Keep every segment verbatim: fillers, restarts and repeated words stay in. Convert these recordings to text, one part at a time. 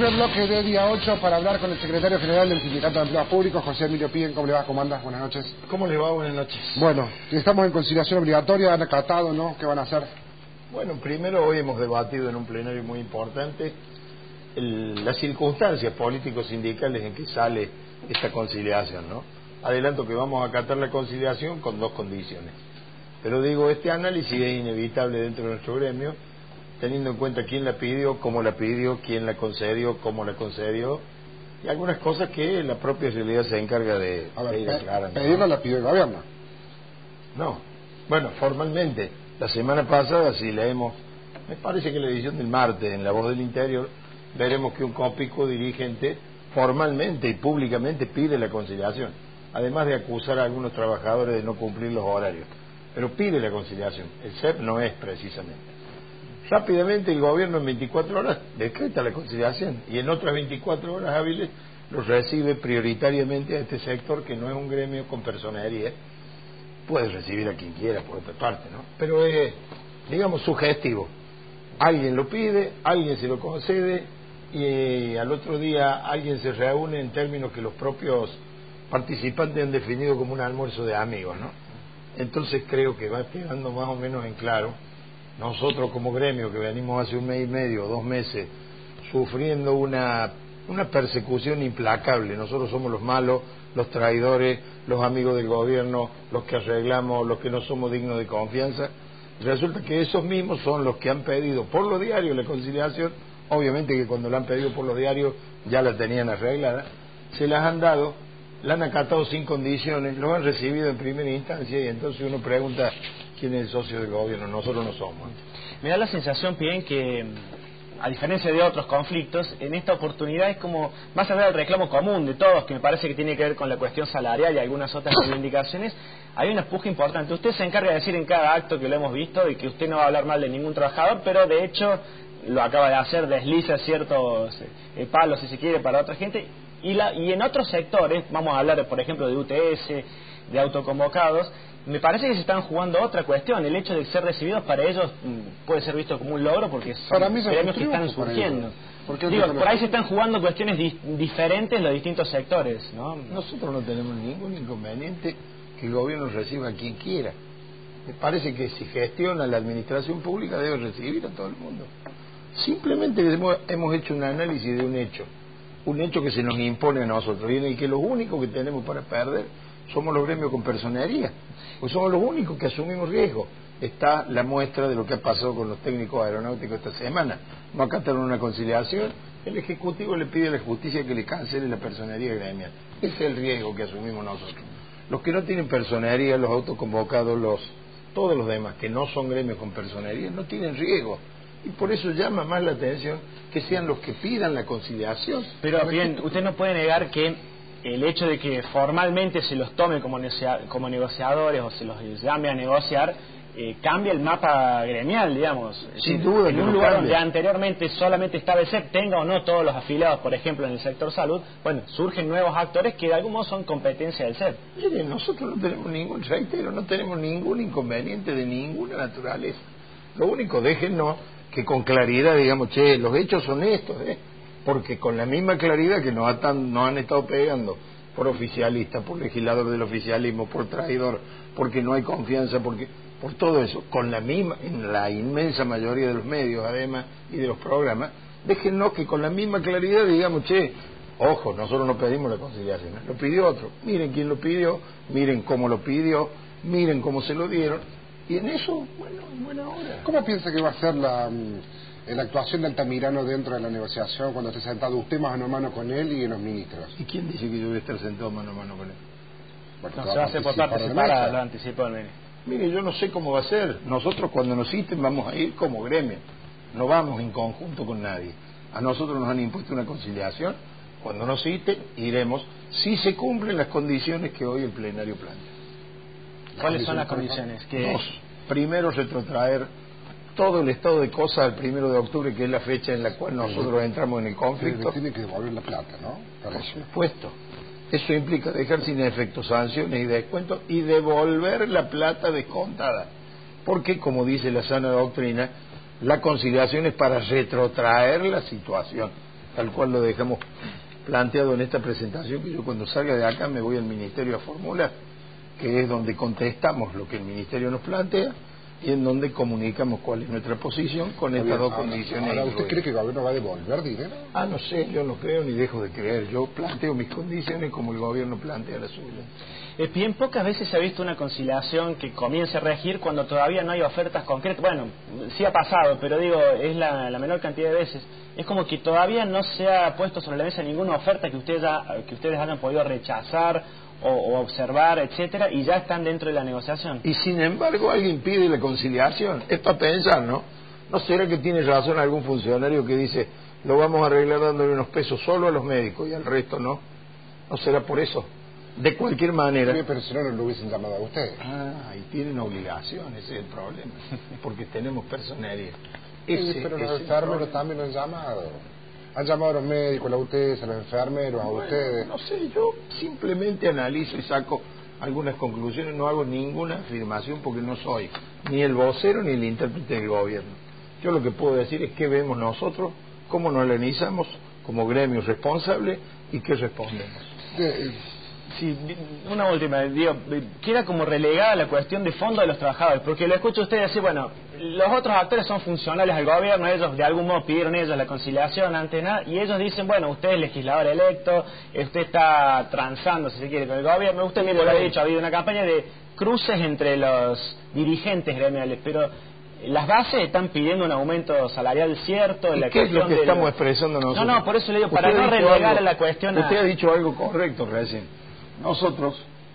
primer bloque de día ocho para hablar con el secretario general del Sindicato de Empleados Públicos, José Emilio Pien. ¿Cómo le va? ¿Cómo andas? Buenas noches. ¿Cómo le va? Buenas noches. Bueno, estamos en conciliación obligatoria, han acatado, ¿no? ¿Qué van a hacer? Bueno, primero hoy hemos debatido en un plenario muy importante el, las circunstancias políticos sindicales en que sale esta conciliación, ¿no? Adelanto que vamos a acatar la conciliación con dos condiciones. Pero digo, este análisis es inevitable dentro de nuestro gremio, teniendo en cuenta quién la pidió, cómo la pidió, quién la concedió, cómo la concedió, y algunas cosas que la propia realidad se encarga de, a ver, de ir aclarando. ¿Pedirla la pidió el gobierno? No. Bueno, formalmente, la semana pasada, si leemos, me parece que la edición del martes, en La Voz del Interior, veremos que un COPICO dirigente formalmente y públicamente pide la conciliación, además de acusar a algunos trabajadores de no cumplir los horarios. Pero pide la conciliación. El C E P no es precisamente. Rápidamente el gobierno en veinticuatro horas decreta la conciliación y en otras veinticuatro horas hábiles los recibe prioritariamente a este sector, que no es un gremio con personería. Puede recibir a quien quiera por otra parte, ¿no? Pero es, digamos, sugestivo. Alguien lo pide, alguien se lo concede y eh, al otro día alguien se reúne en términos que los propios participantes han definido como un almuerzo de amigos, ¿no? Entonces creo que va quedando más o menos en claro. Nosotros como gremio, que venimos hace un mes y medio, dos meses, sufriendo una, una persecución implacable. Nosotros somos los malos, los traidores, los amigos del gobierno, los que arreglamos, los que no somos dignos de confianza. Resulta que esos mismos son los que han pedido por los diarios la conciliación. Obviamente que cuando la han pedido por los diarios ya la tenían arreglada. Se las han dado, la han acatado sin condiciones, lo han recibido en primera instancia y entonces uno pregunta quién es el socio del gobierno. Nosotros no somos. Me da la sensación, bien, que a diferencia de otros conflictos, en esta oportunidad es como, más allá del reclamo común de todos, que me parece que tiene que ver con la cuestión salarial y algunas otras reivindicaciones, hay una puja importante. Usted se encarga de decir en cada acto que lo hemos visto y que usted no va a hablar mal de ningún trabajador, pero de hecho lo acaba de hacer, desliza ciertos eh, palos, si se quiere, para otra gente. Y, la, y en otros sectores, vamos a hablar por ejemplo de U T S, de autoconvocados, me parece que se están jugando otra cuestión. El hecho de ser recibidos para ellos puede ser visto como un logro porque son para mí gremios que están surgiendo. Digo, por ahí se están jugando cuestiones di diferentes en los distintos sectores, ¿no? Nosotros no tenemos ningún inconveniente que el gobierno reciba a quien quiera. Me parece que si gestiona la administración pública debe recibir a todo el mundo. Simplemente hemos, hemos hecho un análisis de un hecho, un hecho que se nos impone a nosotros y en el que lo único que tenemos para perder somos los gremios con personería, pues somos los únicos que asumimos riesgo. Está la muestra de lo que ha pasado con los técnicos aeronáuticos esta semana. No acataron una conciliación, el Ejecutivo le pide a la justicia que le cancele la personería gremial. Ese es el riesgo que asumimos nosotros. Los que no tienen personería, los autoconvocados, los todos los demás que no son gremios con personería, no tienen riesgo. Y por eso llama más la atención que sean los que pidan la conciliación. Pero bien, usted no puede negar que el hecho de que formalmente se los tome como, como negociadores o se los llame a negociar, eh, cambia el mapa gremial, digamos. Sin duda. En un lugar donde anteriormente solamente estaba el C E P, tenga o no todos los afiliados, por ejemplo en el sector salud, bueno, surgen nuevos actores que de algún modo son competencia del C E P. Miren, nosotros no tenemos ningún, reitero, no tenemos ningún inconveniente de ninguna naturaleza. Lo único, déjennos que con claridad digamos, che, los hechos son estos, ¿eh? Porque con la misma claridad que nos, atan, nos han estado pegando por oficialista, por legislador del oficialismo, por traidor, porque no hay confianza, porque por todo eso, con la misma, en la inmensa mayoría de los medios además y de los programas, déjennos que con la misma claridad digamos, che, ojo, nosotros no pedimos la conciliación, lo pidió otro, miren quién lo pidió, miren cómo lo pidió, miren cómo se lo dieron, y en eso, bueno, en buena hora. ¿Cómo piensa que va a ser la... la actuación de Altamirano dentro de la negociación cuando esté sentado usted mano a mano con él y los ministros? ¿Y quién dice que yo voy a estar sentado mano a mano con él? Bueno, no, se va a hacer por parte separada, lo anticipó el ministro. Mire, yo no sé cómo va a ser. Nosotros cuando nos citen vamos a ir como gremio, no vamos en conjunto con nadie. A nosotros nos han impuesto una conciliación, cuando nos citen iremos si se cumplen las condiciones que hoy el plenario plantea. ¿Cuáles son las condiciones? Que... Dos, primero retrotraer todo el estado de cosas al primero de octubre, que es la fecha en la cual nosotros entramos en el conflicto. Tiene que devolver la plata, ¿no? Para Por supuesto. Eso implica dejar sin efecto sanciones y descuentos y devolver la plata descontada. Porque, como dice la sana doctrina, la conciliación es para retrotraer la situación. tal cual lo dejamos planteado en esta presentación, que yo cuando salga de acá me voy al Ministerio a formular, que es donde contestamos lo que el Ministerio nos plantea y en donde comunicamos cuál es nuestra posición con estas dos ahora, condiciones. Ahora, ¿usted cree que el gobierno va a devolver dinero? Ah, no sé, yo no creo ni dejo de creer. Yo planteo mis condiciones como el gobierno plantea las suyas. Es bien pocas veces se ha visto una conciliación que comience a regir cuando todavía no hay ofertas concretas. Bueno, sí ha pasado, pero digo, es la, la menor cantidad de veces. Es como que todavía no se ha puesto sobre la mesa ninguna oferta que ustedes, ya, que ustedes hayan podido rechazar o, o observar, etcétera, y ya están dentro de la negociación. Y sin embargo alguien pide la conciliación. Es para pensar, ¿no? ¿No será que tiene razón algún funcionario que dice, lo vamos a arreglar dándole unos pesos solo a los médicos y al resto no? ¿No será por eso? De cualquier manera. Sí, pero si no, no lo hubiesen llamado a ustedes. Ah, y tienen obligaciones, ese es el problema. Porque tenemos personería. Sí, pero los enfermeros también lo han llamado. Han llamado a los médicos, a ustedes, a los enfermeros, a bueno, ustedes. No sé, yo simplemente analizo y saco algunas conclusiones, no hago ninguna afirmación porque no soy ni el vocero ni el intérprete del gobierno. Yo lo que puedo decir es qué vemos nosotros, cómo nos organizamos como gremio responsable y qué respondemos. De, Sí, una última, digo, queda como relegada la cuestión de fondo de los trabajadores, porque lo escucho a usted decir, bueno, los otros actores son funcionales al gobierno, ellos de algún modo pidieron ellos la conciliación ante nada, y ellos dicen, bueno, usted es legislador electo, usted está transando, si se quiere, con el gobierno, usted mismo lo ha dicho, ha habido una campaña de cruces entre los dirigentes gremiales, pero las bases están pidiendo un aumento salarial cierto. ¿Y la qué es lo que de estamos lo... expresando nosotros? No, no, por eso le digo, para no relegar algo, a la cuestión a... Usted ha dicho algo correcto recién. Nosotros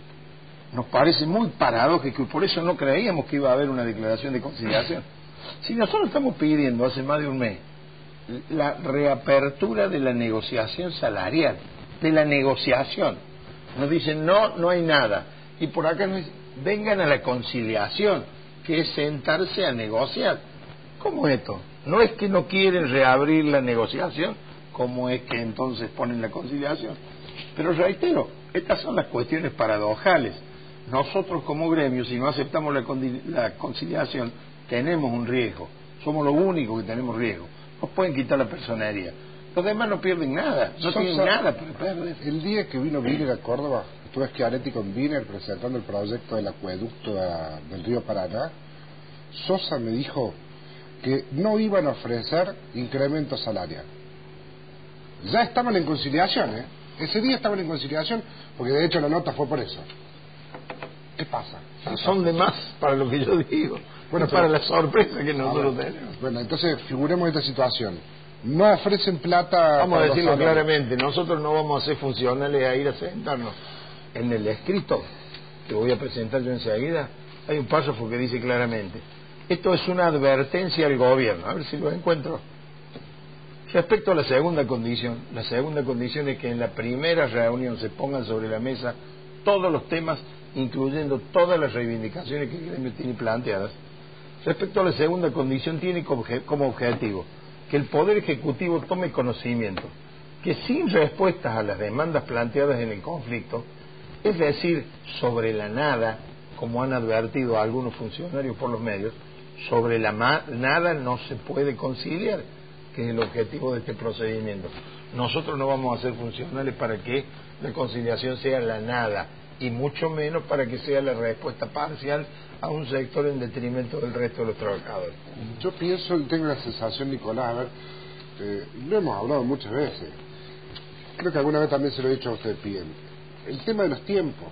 nos parece muy paradójico y por eso no creíamos que iba a haber una declaración de conciliación. Si nosotros estamos pidiendo hace más de un mes la reapertura de la negociación salarial, de la negociación, nos dicen no, no hay nada, y por acá nos dicen vengan a la conciliación, que es sentarse a negociar. ¿Cómo esto? No es que no quieren reabrir la negociación, ¿cómo es que entonces ponen la conciliación? Pero reitero, estas son las cuestiones paradojales. Nosotros como gremio, si no aceptamos la, la conciliación, tenemos un riesgo. Somos los únicos que tenemos riesgo. Nos pueden quitar la personería. Los demás no pierden nada, no tienen nada para perder. El día que vino Wiener a Córdoba, estuve Schiaretti con Wiener presentando el proyecto del acueducto a, del río Paraná. Sosa me dijo que no iban a ofrecer incremento salarial. Ya estaban en conciliación, ¿eh? Ese día estaban en conciliación, porque de hecho la nota fue por eso. ¿Qué pasa? Son de más para lo que yo digo. Bueno, pero, para la sorpresa que nosotros ver, tenemos. Bueno, entonces figuremos esta situación. No ofrecen plata. Vamos a decirlo claramente, nosotros no vamos a ser funcionales a ir a sentarnos. En el escrito que voy a presentar yo enseguida, hay un párrafo que dice claramente, esto es una advertencia al gobierno, a ver si lo encuentro. Respecto a la segunda condición, la segunda condición es que en la primera reunión se pongan sobre la mesa todos los temas, incluyendo todas las reivindicaciones que el gremio tiene planteadas. Respecto a la segunda condición, tiene como objetivo que el Poder Ejecutivo tome conocimiento que sin respuestas a las demandas planteadas en el conflicto, es decir, sobre la nada, como han advertido algunos funcionarios por los medios, sobre la nada no se puede conciliar, que es el objetivo de este procedimiento. Nosotros no vamos a ser funcionales para que la conciliación sea la nada, y mucho menos para que sea la respuesta parcial a un sector en detrimento del resto de los trabajadores. Yo pienso, tengo la sensación, Nicolás, a ver, eh, lo hemos hablado muchas veces, creo que alguna vez también se lo he dicho a usted, Pien, el tema de los tiempos.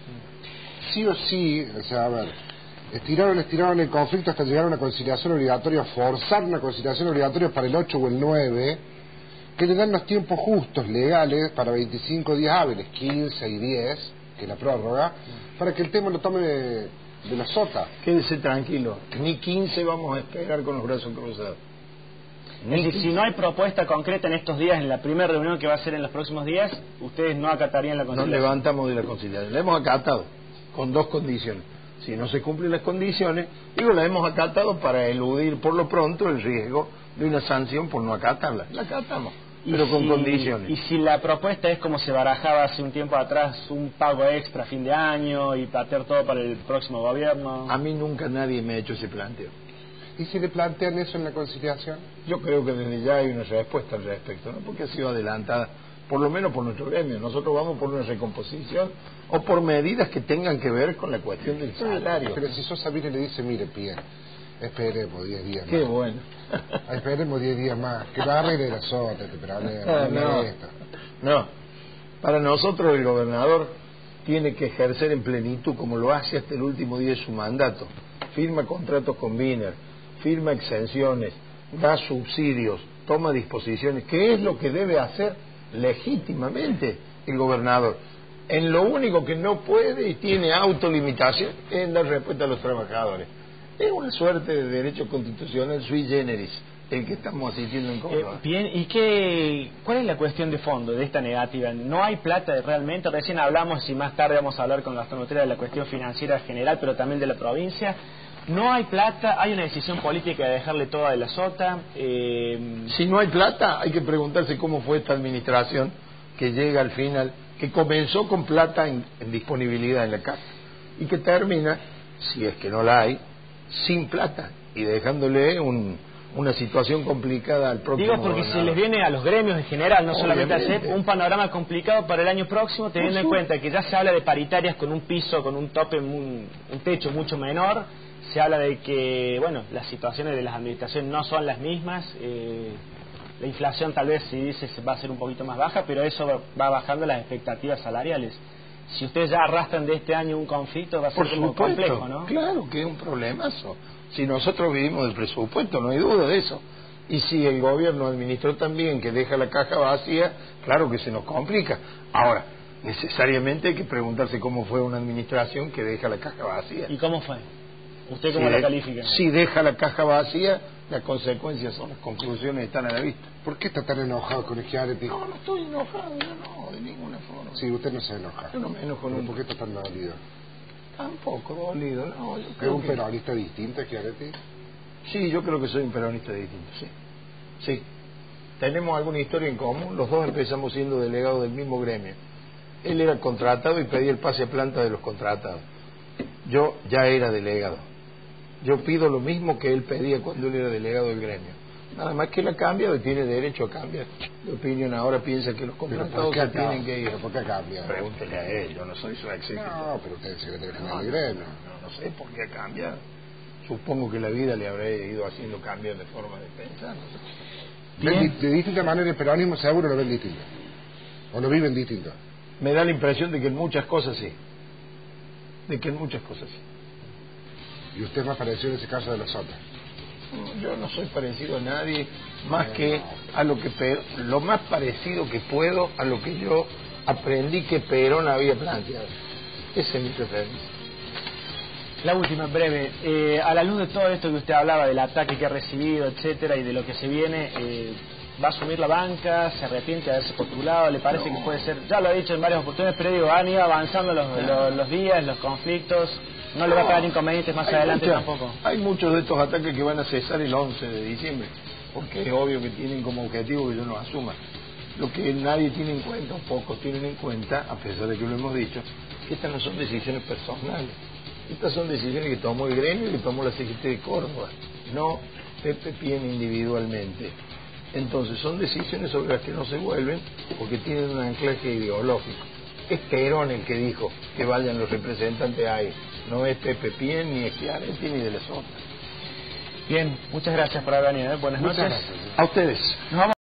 Sí o sí, o sea, a ver, estiraron, estiraron el conflicto hasta llegar a una conciliación obligatoria, forzar una conciliación obligatoria para el ocho o el nueve, que le dan los tiempos justos, legales, para veinticinco días hábiles, quince y diez, que es la prórroga, para que el tema lo tome de, de la sota. Quédese tranquilo, ni quince vamos a esperar con los brazos cruzados. Es decir, si no hay propuesta concreta en estos días, en la primera reunión que va a ser en los próximos días, ustedes no acatarían la conciliación. Nos levantamos de la conciliación, la hemos acatado con dos condiciones. Si no se cumplen las condiciones, digo, la hemos acatado para eludir por lo pronto el riesgo de una sanción por no acatarla. La acatamos, pero con si, condiciones. Y si la propuesta es como se barajaba hace un tiempo atrás, un pago extra a fin de año y patear todo para el próximo gobierno. A mí nunca nadie me ha hecho ese planteo. ¿Y si le plantean eso en la conciliación? Yo creo que desde ya hay una respuesta al respecto, ¿no? Porque ha sido adelantada, por lo menos por nuestro gremio. Nosotros vamos por una recomposición o por medidas que tengan que ver con la cuestión del salario. Pero si Sosa viene y le dice, mire, Pie, esperemos diez días Qué más. Qué bueno. Esperemos diez días más, que lo arregle la sota, este problema. No, no. Para nosotros el gobernador tiene que ejercer en plenitud, como lo hace hasta el último día de su mandato. Firma contratos con Biner, firma exenciones, da subsidios, toma disposiciones, que es lo que debe hacer legítimamente el gobernador. En lo único que no puede y tiene autolimitación es en dar respuesta a los trabajadores. Es una suerte de derecho constitucional sui generis el que estamos asistiendo en Córdoba. Eh, bien, ¿y qué, cuál es la cuestión de fondo de esta negativa? ¿No hay plata realmente? Recién hablamos y más tarde vamos a hablar con Gastón Utrera de la cuestión financiera general, pero también de la provincia. No hay plata, hay una decisión política de dejarle toda de la sota. Eh... Si no hay plata, hay que preguntarse cómo fue esta administración que llega al final, que comenzó con plata en, en disponibilidad en la casa y que termina, si es que no la hay, sin plata y dejándole un, una situación complicada al próximo Digo porque gobernador. se les viene a los gremios en general, no solamente a Obviamente. C E P, un panorama complicado para el año próximo, teniendo en cuenta que ya se habla de paritarias con un piso, con un tope, un, un techo mucho menor. Se habla de que, bueno, las situaciones de las administraciones no son las mismas. Eh, la inflación tal vez, si dice, va a ser un poquito más baja, pero eso va bajando las expectativas salariales. Si ustedes ya arrastran de este año un conflicto, va a ser Por como supuesto, complejo, ¿no? Claro que es un problemazo. Si nosotros vivimos del presupuesto, no hay duda de eso. Y si el gobierno administró también que deja la caja vacía, claro que se nos complica. Ahora, necesariamente hay que preguntarse cómo fue una administración que deja la caja vacía. ¿Y cómo fue? ¿Usted cómo si la de, califica? Si deja la caja vacía, las consecuencias son, las conclusiones están a la vista. ¿Por qué está tan enojado con Schiaretti? No, no estoy enojado, yo no, de ninguna forma. Sí, usted no se enoja. Yo no me enojo nunca. ¿Por qué está tan dolido? Tampoco dolido, no. Yo ¿Es creo un que... peronista distinto, Schiaretti? Sí, yo creo que soy un peronista distinto, sí. Sí. Tenemos alguna historia en común, los dos empezamos siendo delegados del mismo gremio. Él era contratado y pedía el pase a planta de los contratados. Yo ya era delegado. Yo pido lo mismo que él pedía cuando él era delegado del gremio. Nada más que él ha cambiado y tiene derecho a cambiar de opinión. Ahora piensa que los contratados se tienen que ir. ¿Pero por qué cambia? Pregúntele a él, yo no soy su ex. No, pero usted es secretario general no, del gremio. No, no, no sé por qué ha cambiado. Supongo que la vida le habrá ido haciendo cambios de forma de pensar. ¿No? ¿Ven de distinta manera el peronismo? Seguro lo ven distinto. ¿O lo viven distinto? Me da la impresión de que en muchas cosas sí. De que en muchas cosas sí. ¿Y usted es más parecido en ese caso de los otros? Yo no soy parecido a nadie, más que a lo que Perón, lo más parecido que puedo a lo que yo aprendí que Perón había planteado. Ese es mi preferencia. La última, en breve. Eh, a la luz de todo esto que usted hablaba, del ataque que ha recibido, etcétera, y de lo que se viene, eh, ¿va a asumir la banca? ¿Se arrepiente de haberse postulado? ¿Le parece no. que puede ser? Ya lo ha dicho en varias oportunidades, pero digo, han ido avanzando los, los, los días, los conflictos. ¿No le va a pagar inconvenientes más hay adelante mucha, tampoco? Hay muchos de estos ataques que van a cesar el once de diciembre, porque es obvio que tienen como objetivo que yo no asuma. Lo que nadie tiene en cuenta, o pocos tienen en cuenta, a pesar de que lo hemos dicho, que estas no son decisiones personales. Estas son decisiones que tomó el gremio y que tomó la C G T de Córdoba, no Pepe Pien individualmente. Entonces son decisiones sobre las que no se vuelven porque tienen un anclaje ideológico. Es Perón el que dijo que vayan los representantes ahí, no es Pepe Pien, ni Schiaretti, ni de las otras. Bien, muchas gracias por haber venido. ¿eh? Buenas Muchas noches. gracias. A ustedes. Nos vamos.